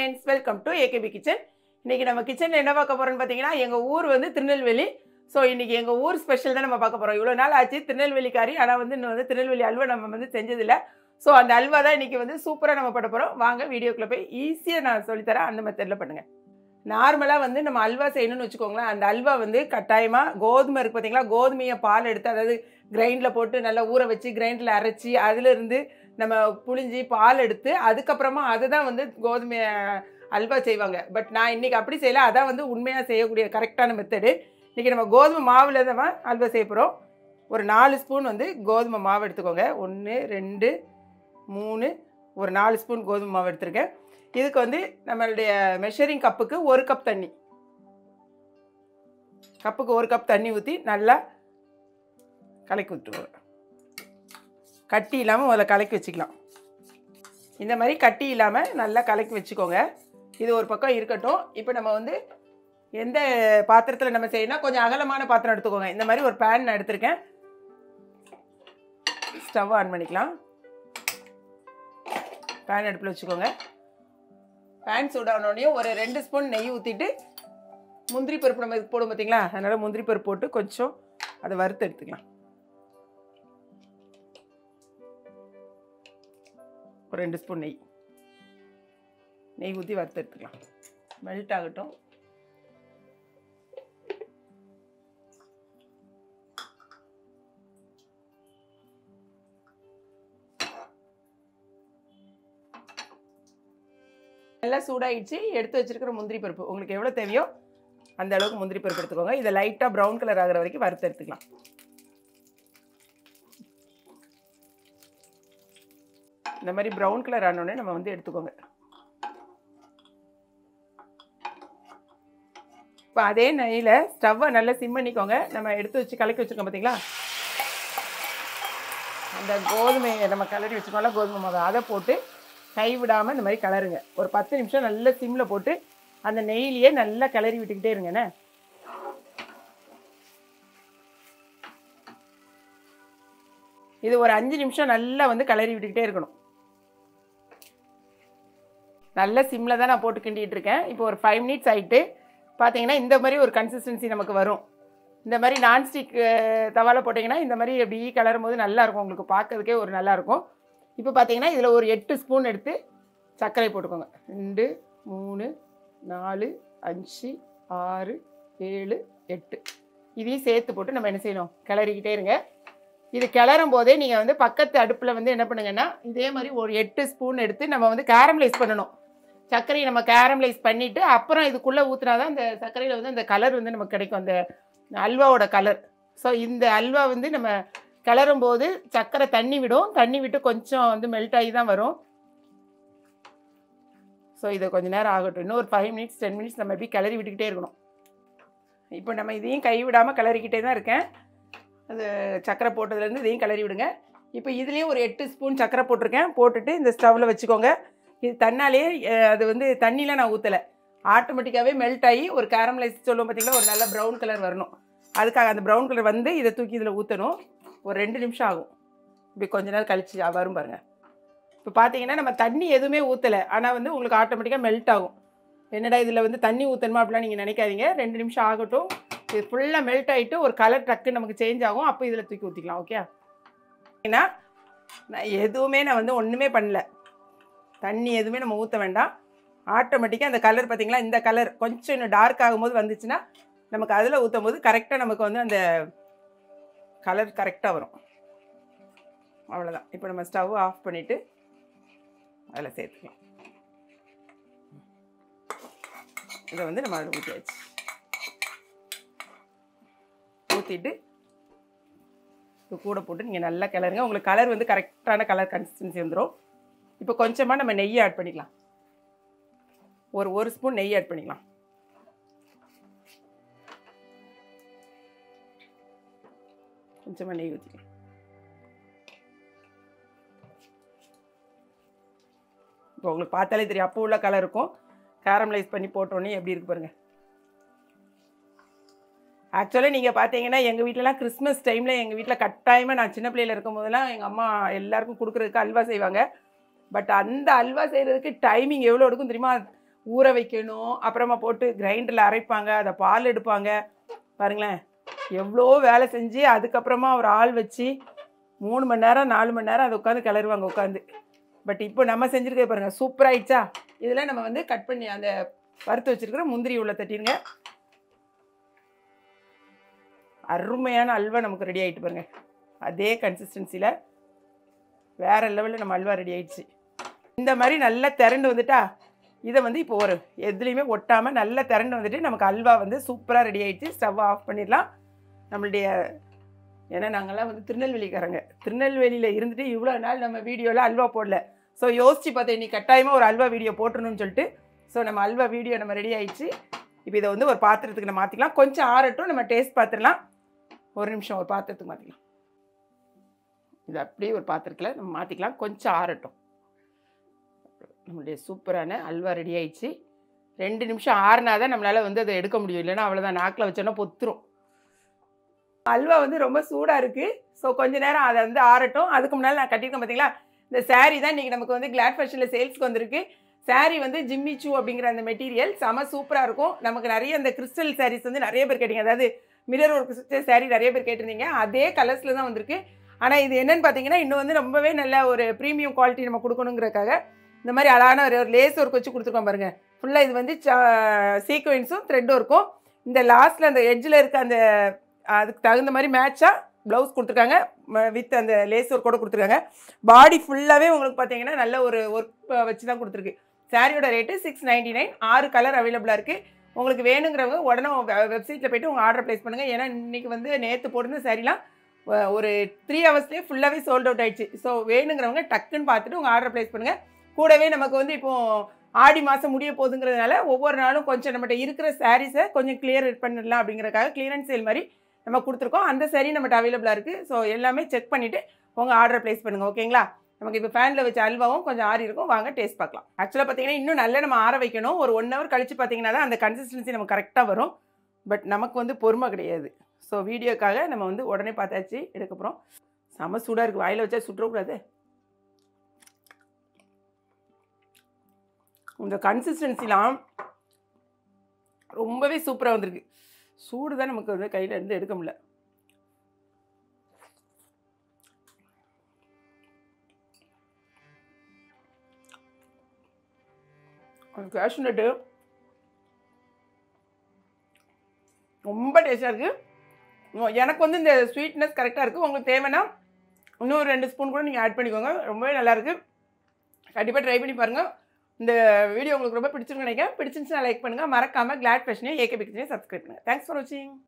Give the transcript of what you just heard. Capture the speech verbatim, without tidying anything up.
friends, welcome to A K B Kitchen. இன்னைக்கு நம்ம கிச்சன்ல என்ன பார்க்க போறோம்னு பாத்தீங்கன்னா எங்க ஊர் வந்து திருநெல்வேலி. சோ இன்னைக்கு எங்க ஊர் ஸ்பெஷல் தான் நம்ம பார்க்க போறோம். இவ்வளவு நாள் ஆச்சு திருநெல்வேலி காரி, ஆனா வந்து இன்னும் வந்து திருநெல்வேலி அல்வா நம்ம வந்து செஞ்சது இல்ல. சோ அந்த அல்வா தான் இன்னைக்கு வந்து சூப்பரா நம்ம பண்ண போறோம். வாங்க வீடியோக்குள்ள போய் ஈஸியா நான் சொல்லி தரேன், அந்த மெத்தட்ல பண்ணுங்க. நார்மலா வந்து நம்ம அல்வா செய்யணும்னு வச்சுக்கோங்களேன். அந்த அல்வா வந்து கட்டாயமா கோதுமை இருக்கு பாத்தீங்களா, கோதுமையை பால் எடுத்து அதாவது கிரைண்ட்ல போட்டு நல்லா ஊற வச்சு கிரைண்ட்ல அரைச்சி அதுல இருந்து நம்ம புளிஞ்சி பால் எடுத்து அதுக்கப்புறமா அதுதான் வந்து கோதுமை அல்வா செய்வாங்க. பட் நான் இன்னைக்கு அப்படி செய்யல, அதான் வந்து உண்மையாக செய்யக்கூடிய கரெக்டான மெத்தடு. இன்றைக்கி நம்ம கோதுமை மாவில் தான் அல்வா செய்ய போகிறோம். ஒரு நாலு ஸ்பூன் வந்து கோதுமை மாவு எடுத்துக்கோங்க. ஒன்று ரெண்டு மூணு ஒரு நாலு ஸ்பூன் கோதுமை மாவு எடுத்துருக்கேன். இதுக்கு வந்து நம்மளுடைய மெஷரிங் கப்புக்கு ஒரு கப் தண்ணி, கப்புக்கு ஒரு கப் தண்ணி ஊற்றி நல்லா கலக்கி விட்டுருவோம். கட்டி இல்லாமல் முதல்ல கலக்கி வச்சுக்கலாம். இந்த மாதிரி கட்டி இல்லாமல் நல்லா கலக்கி வச்சுக்கோங்க. இது ஒரு பக்கம் இருக்கட்டும். இப்போ நம்ம வந்து எந்த பாத்திரத்தில் நம்ம செய்யணும், கொஞ்சம் அகலமான பாத்திரம் எடுத்துக்கோங்க. இந்த மாதிரி ஒரு பேன் நான் எடுத்திருக்கேன். ஸ்டவ் ஆன் பண்ணிக்கலாம். பேன் அடுப்பில் வச்சுக்கோங்க. பேன் சூடானோடனே ஒரு ரெண்டு ஸ்பூன் நெய் ஊற்றிட்டு முந்திரி பருப்பு நம்ம இதுக்கு போடும் பார்த்தீங்களா, அதனால் முந்திரி பருப்பு போட்டு கொஞ்சம் அதை வறுத்து எடுத்துக்கலாம். ஒரு ரெண்டு ஸ்பூன் நெய் நெய் ஊற்றி வறுத்து எடுத்துக்கலாம். மெல்ட் ஆகட்டும். நல்லா சூடாயிடுச்சு. எடுத்து வச்சிருக்கிற முந்திரி பருப்பு உங்களுக்கு எவ்வளோ தேவையோ அந்த அளவுக்கு முந்திரி பருப்பு எடுத்துக்கோங்க. இதை லைட்டாக ப்ரௌன் கலர் ஆகிற வரைக்கும் வறுத்து எடுத்துக்கலாம். இந்த மாதிரி ப்ரௌன் கலர் ஆனோடனே நம்ம வந்து எடுத்துக்கோங்க. இப்போ அதே நெய்யில் ஸ்டவ்வை நல்லா சிம் பண்ணிக்கோங்க. நம்ம எடுத்து வச்சு கலக்கி வச்சுருக்கோம் பார்த்தீங்களா, அந்த கோதுமையை நம்ம கலரி வச்சுக்கோங்களா, கோதுமை மாவு அதை போட்டு கைவிடாமல் இந்த மாதிரி கலருங்க. ஒரு பத்து நிமிஷம் நல்லா சிம்மில் போட்டு அந்த நெய்யிலேயே நல்லா கிளறி விட்டுக்கிட்டே இருங்கண்ணே. இது ஒரு அஞ்சு நிமிஷம் நல்லா வந்து கிளறி விட்டுக்கிட்டே இருக்கணும். நல்ல சிம்மில் தான் நான் போட்டு கிண்டிகிட்டு இருக்கேன். இப்போ ஒரு ஃபைவ் மினிட்ஸ் ஆகிட்டு பார்த்தீங்கன்னா இந்த மாதிரி ஒரு கன்சிஸ்டன்சி நமக்கு வரும். இந்த மாதிரி நான்ஸ்டிக் தவாவில் போட்டிங்கன்னா இந்த மாதிரி எப்படி கிளறும் போது நல்லாயிருக்கும், உங்களுக்கு பார்க்கறதுக்கே ஒரு நல்லாயிருக்கும். இப்போ பார்த்தீங்கன்னா இதில் ஒரு எட்டு ஸ்பூன் எடுத்து சர்க்கரை போட்டுக்கோங்க. ரெண்டு மூணு நாலு அஞ்சு ஆறு ஏழு எட்டு இதையும் சேர்த்து போட்டு நம்ம என்ன செய்யணும், கிளறிக்கிட்டே இருங்க. இது கிளறும் போதே நீங்கள் வந்து பக்கத்து அடுப்பில் வந்து என்ன பண்ணுங்கன்னா இதே மாதிரி ஒரு எட்டு ஸ்பூன் எடுத்து நம்ம வந்து கேரமலைஸ் பண்ணணும். சர்க்கரையை நம்ம கேரமலைஸ் பண்ணிவிட்டு அப்புறம் இதுக்குள்ளே ஊற்றினா தான் அந்த சர்க்கரையில் வந்து அந்த கலர் வந்து நமக்கு கிடைக்கும், அந்த அல்வாவோட கலர். ஸோ இந்த அல்வா வந்து நம்ம கிளறும் போது சர்க்கரை தண்ணி விடும், தண்ணி விட்டு கொஞ்சம் வந்து மெல்ட் ஆகி தான் வரும். ஸோ இதை கொஞ்சம் நேரம் ஆகட்டும். இன்னும் ஒரு ஃபைவ் மினிட்ஸ் டென் மினிட்ஸ் நம்ம எப்படி கிளறி விட்டுக்கிட்டே இருக்கணும். இப்போ நம்ம இதையும் கைவிடாமல் கிளறிக்கிட்டே தான் இருக்கேன். அது சர்க்கரை போட்டதுலேருந்து இதையும் கிளறி விடுங்க. இப்போ இதுலேயும் ஒரு எட்டு ஸ்பூன் சர்க்கரை போட்டிருக்கேன். போட்டுட்டு இந்த ஸ்டவ்வில் வச்சுக்கோங்க. இது தன்னாலே அது வந்து தண்ணியில் நான் ஊற்றலை, ஆட்டோமேட்டிக்காகவே மெல்ட் ஆகி ஒரு கேரமலைஸ் சொல்லுவோம் பார்த்தீங்களா, ஒரு நல்ல ப்ரௌன் கலர் வரணும். அதுக்காக அந்த ப்ரௌன் கலர் வந்து இதை தூக்கி இதில் ஊற்றணும். ஒரு ரெண்டு நிமிஷம் ஆகும். இப்படி கொஞ்ச நேரம் கழிச்சு வரும் பாருங்கள். இப்போ பார்த்தீங்கன்னா நம்ம தண்ணி எதுவுமே ஊற்றலை, ஆனால் வந்து உங்களுக்கு ஆட்டோமேட்டிக்காக மெல்ட் ஆகும். என்னடா இதில் வந்து தண்ணி ஊற்றணுமா அப்படிலாம் நீங்கள் நினைக்காதீங்க. ரெண்டு நிமிஷம் ஆகட்டும். இது ஃபுல்லாக மெல்ட் ஆகிட்டு ஒரு கலர் டக்கு நமக்கு சேஞ்ச் ஆகும். அப்போ இதில் தூக்கி ஊற்றிக்கலாம். ஓகே, ஏன்னா நான் எதுவுமே நான் வந்து ஒன்றுமே பண்ணல, தண்ணி எதுவுமே நம்ம ஊற்ற வேண்டாம். ஆட்டோமேட்டிக்காக அந்த கலர் பார்த்திங்களா, இந்த கலர் கொஞ்சம் இன்னும் டார்க் ஆகும்போது வந்துச்சுன்னா நமக்கு அதில் ஊற்றும் போது கரெக்டாக நமக்கு வந்து அந்த கலர் கரெக்டாக வரும். அவ்வளோதான். இப்போ நம்ம ஸ்டவ் ஆஃப் பண்ணிவிட்டு அதில் சேர்த்துக்கலாம். இதை வந்து நம்ம அதில் ஊற்றியாச்சு. ஊற்றிட்டு இது கூட போட்டு நீங்கள் நல்லா கிளறுங்க. உங்களுக்கு கலர் வந்து கரெக்டான கலர் கன்சிஸ்டன்சி வந்துடும். இப்போ கொஞ்சமாக நம்ம நெய்யை ஆட் பண்ணிக்கலாம். ஒரு ஒரு ஸ்பூன் நெய் ஆட் பண்ணிக்கலாம். கொஞ்சமாக நெய் ஊற்றிக்கலாம். இப்போ உங்களுக்கு பார்த்தாலே தெரியும் அப்போ உள்ள கலர் இருக்கும். கேரமலைஸ் பண்ணி போட்டோன்னே எப்படி இருக்கு பாருங்கள். ஆக்சுவலாக நீங்கள் பார்த்தீங்கன்னா எங்கள் வீட்டிலலாம் கிறிஸ்மஸ் டைமில் எங்கள் வீட்டில் கட்டாயமாக நான் சின்ன பிள்ளையில் இருக்கும் போதெல்லாம் எங்கள் அம்மா எல்லாருக்கும் கொடுக்குறதுக்கு அல்வா செய்வாங்க. பட் அந்த அல்வா செய்கிறதுக்கு டைமிங் எவ்வளோ எடுக்கும் தெரியுமா? ஊற வைக்கணும், அப்புறமா போட்டு கிரைண்டரில் அரைப்பாங்க, அதை பால் எடுப்பாங்க. பாருங்களேன் எவ்வளோ வேலை செஞ்சு அதுக்கப்புறமா ஒரு ஆள் வச்சு மூணு மணி நேரம் நாலு மணி நேரம் அதை உட்காந்து கிளறுவாங்க உட்காந்து. பட் இப்போ நம்ம செஞ்சுருக்கே பாருங்கள் சூப்பராகிடுச்சா. இதில் நம்ம வந்து கட் பண்ணி அந்த வறுத்து வச்சுருக்கிற முந்திரி உள்ள தட்டிடுங்க. அருமையான அல்வா நமக்கு ரெடி ஆகிட்டு பாருங்க. அதே கன்சிஸ்டன்சியில் வேறு லெவலில் நம்ம அல்வா ரெடி ஆகிடுச்சு. இந்த மாதிரி நல்லா திரண்டு வந்துட்டா இதை வந்து இப்போ ஒரு எதுலேயுமே ஒட்டாமல் நல்லா திரண்டு வந்துட்டு நமக்கு அல்வா வந்து சூப்பராக ரெடி ஆகிடுச்சு. ஸ்டவ் ஆஃப் பண்ணிடலாம். நம்மளுடைய ஏன்னா நாங்கள்லாம் வந்து திருநெல்வேலிக்காரங்க, திருநெல்வேலியில் இருந்துட்டு இவ்வளோ நாள் நம்ம வீடியோவில் அல்வா போடல. ஸோ யோசிச்சு பார்த்தேன் இன்னைக்கு கட்டாயமாக ஒரு அல்வா வீடியோ போட்டுருணும்னு சொல்லிட்டு. ஸோ நம்ம அல்வா வீடியோ நம்ம ரெடி ஆகிடுச்சு. இப்போ இதை வந்து ஒரு பாத்திரத்துக்கு நம்ம மாற்றிக்கலாம். கொஞ்சம் ஆறட்டும், நம்ம டேஸ்ட் பார்த்துடலாம். ஒரு நிமிஷம் ஒரு பாத்திரத்துக்கு மாற்றிக்கலாம். இது அப்படியே ஒரு பாத்திரத்தில் நம்ம மாற்றிக்கலாம். கொஞ்சம் ஆறட்டும். நம்மளுடைய சூப்பரான அல்வா ரெடி ஆகிடுச்சு. ரெண்டு நிமிஷம் ஆறுனா தான் நம்மளால் வந்து அதை எடுக்க முடியும், இல்லைன்னா அவ்வளோதான் நாக்கில் வச்சோன்னா பொத்துரும். அல்வா வந்து ரொம்ப சூடாக இருக்குது. ஸோ கொஞ்சம் நேரம் அதை வந்து ஆறட்டும். அதுக்கு முன்னால் நான் கட்டியிருக்கேன் பார்த்தீங்களா, இந்த சாரீ தான் இன்றைக்கி நமக்கு வந்து கிளாட் ஃபேஷனில் சேல்ஸ்க்கு வந்திருக்கு. சாரீ வந்து ஜிம்மி சூ அப்படிங்கிற அந்த மெட்டீரியல் செம சூப்பராக இருக்கும். நமக்கு நிறைய அந்த கிறிஸ்டல் சாரீஸ் வந்து நிறைய பேர் கேட்டிங்க, அதாவது மிரர் ஒரு கிறிஸ்டல் சாரீ நிறைய பேர் கேட்டிருந்தீங்க. அதே கலர்ஸில் தான் வந்திருக்கு. ஆனால் இது என்னென்னு பார்த்தீங்கன்னா இன்னும் வந்து ரொம்பவே நல்ல ஒரு ப்ரீமியம் குவாலிட்டி நம்ம கொடுக்கணுங்கிறதுக்காக இந்த மாதிரி அழகான ஒரு லேஸ் ஒர்க் வச்சு கொடுத்துருக்கோம் பாருங்கள். ஃபுல்லாக இது வந்து சீக்வென்ஸும் த்ரெட்டும் இருக்கும். இந்த லாஸ்ட்டில் அந்த எட்ஜில் இருக்க அந்த அதுக்கு தகுந்த மாதிரி மேட்சாக ப்ளவுஸ் கொடுத்துருக்காங்க, வித் அந்த லேஸ் ஒர்க்கோடு கொடுத்துருக்காங்க. பாடி ஃபுல்லாகவே உங்களுக்கு பார்த்தீங்கன்னா நல்ல ஒரு ஒர்க் வச்சு தான் கொடுத்துருக்கு. சாரியோட ரேட்டு சிக்ஸ் நைன்டி நைன். ஆறு கலர் அவைலபிளாக இருக்குது. உங்களுக்கு வேணுங்கிறவங்க உடனே வெப்சைட்டில் போய்ட்டு உங்கள் ஆர்டர் ப்ளேஸ் பண்ணுங்கள். ஏன்னா இன்றைக்கி வந்து நேற்று போட்டிருந்த சாரிலாம் ஒரு த்ரீ ஹவர்ஸ்லேயே ஃபுல்லாகவே சோல்ட் அவுட் ஆகிடுச்சு. ஸோ வேணுங்கிறவங்க டக்குன்னு பார்த்துட்டு உங்கள் ஆர்டர் ப்ளேஸ் பண்ணுங்கள். கூடவே நமக்கு வந்து இப்போது ஆடி மாதம் முடிய போகுதுங்கிறதுனால ஒவ்வொரு நாளும் கொஞ்சம் நம்மகிட்ட இருக்கிற சாரீஸை கொஞ்சம் கிளியர் பண்ணிடலாம் அப்படிங்கிறக்காக கிளியரன்ஸ் சேல் மாதிரி நம்ம கொடுத்துருக்கோம். அந்த சாரீ நம்மகிட்ட அவைலபிளாக இருக்குது. ஸோ எல்லாமே செக் பண்ணிவிட்டு உங்கள் ஆர்டர் ப்ளேஸ் பண்ணுங்கள். ஓகேங்களா. நமக்கு இப்போ ஃபேனில் வச்ச அல்வாவும் கொஞ்சம் ஆறி இருக்கும். வாங்க டேஸ்ட் பார்க்கலாம். ஆக்சுவலாக பார்த்தீங்கன்னா இன்னும் நல்லா நம்ம ஆற வைக்கணும். ஒரு ஒன் ஹவர் கழிச்சு பார்த்தீங்கன்னா தான் அந்த கன்சிஸ்டன்சி நமக்கு கரெக்டாக வரும். பட் நமக்கு வந்து பொறுமை கிடையாது. ஸோ வீடியோக்காக நம்ம வந்து உடனே பார்த்தாச்சு. எடுக்கப்புறம் செம சூடாக இருக்குது. வாயில் வச்சா சுற்றக்கூடாது. இந்த கன்சிஸ்டன்சிலாம் ரொம்பவே சூப்பராக வந்திருக்கு. சூடு தான் நமக்கு வந்து கையில் இருந்து எடுக்க முடியல. கேஷ்யூ நட்டு ரொம்ப டேஸ்டாக இருக்குது. எனக்கு வந்து இந்த ஸ்வீட்னஸ் கரெக்டாக இருக்குது. உங்களுக்கு தேவைன்னா இன்னும் ரெண்டு ஸ்பூன் கூட நீங்கள் ஆட் பண்ணிக்கோங்க. ரொம்பவே நல்லாயிருக்கு. கண்டிப்பாக ட்ரை பண்ணி பாருங்கள். இந்த வீடியோ உங்களுக்கு ரொம்ப பிடிச்சிருக்குன்னு நினைக்கிறேன். பிடிச்சிருந்துச்சுன்னா லைக் பண்ணுங்கள். மறக்காமல் கிளாட் ஃபேஷனையும் ஏகே கிச்சனையும் சப்ஸ்கிரைப் பண்ணுங்கள். தேங்க்ஸ் ஃபார் வாட்சிங்.